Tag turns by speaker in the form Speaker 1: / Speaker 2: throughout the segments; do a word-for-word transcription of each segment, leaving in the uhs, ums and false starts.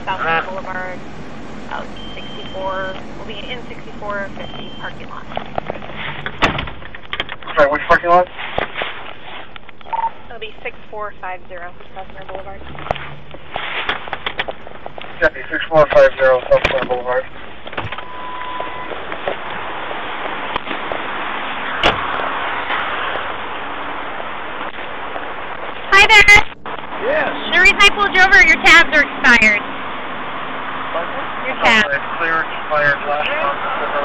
Speaker 1: South uh. Boulevard, out sixty-four, we'll be in sixty-four fifty parking lot.
Speaker 2: Sorry, which parking lot?
Speaker 1: It'll be sixty-four fifty South Boulevard.
Speaker 2: Copy, sixty-four fifty South Boulevard.
Speaker 1: Hi there!
Speaker 2: Yes.
Speaker 1: The reason I pulled you over, your tabs are expired. Your tabs.
Speaker 2: It's clear expired last month.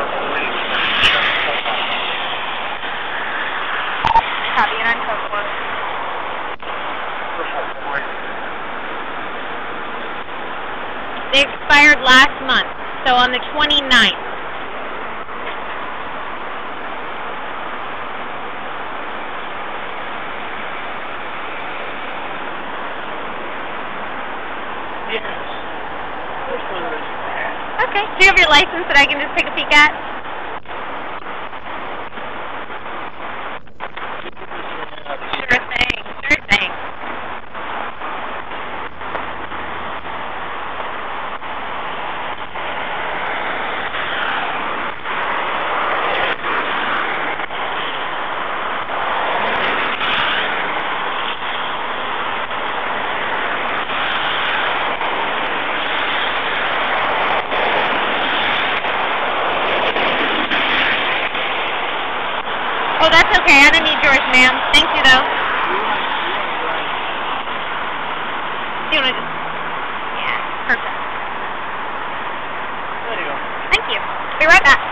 Speaker 1: Copy, and I'm code four. They expired last month, so on the twenty-ninth.
Speaker 2: Yes.
Speaker 1: Okay. Do you have your license that I can just take a peek at? Sure thing. Sure thing. Oh, that's okay. I don't need yours, ma'am. Thank you, though. Do you want to just... Yeah, perfect.
Speaker 2: There you go.
Speaker 1: Thank you. Be right back.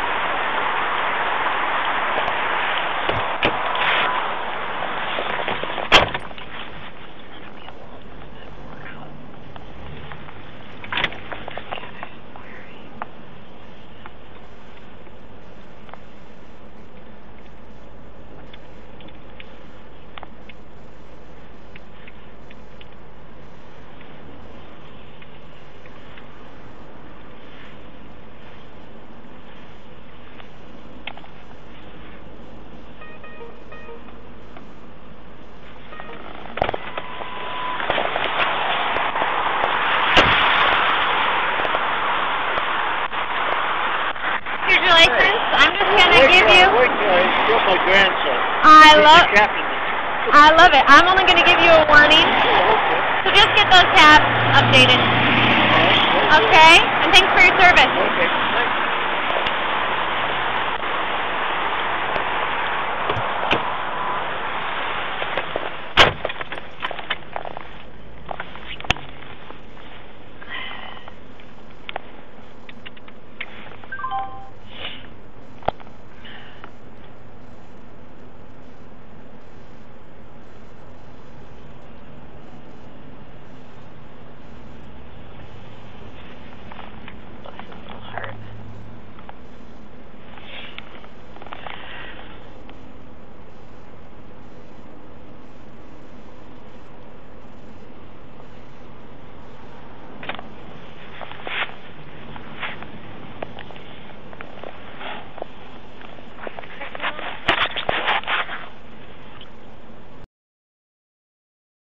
Speaker 1: Here's your license. I'm just gonna give you.
Speaker 2: Wait till I get my grandson.
Speaker 1: I love.
Speaker 2: Captain.
Speaker 1: I love it. I'm only gonna give you a warning. So just get those tabs updated. Okay? And thanks for your service.
Speaker 2: Okay. Thanks.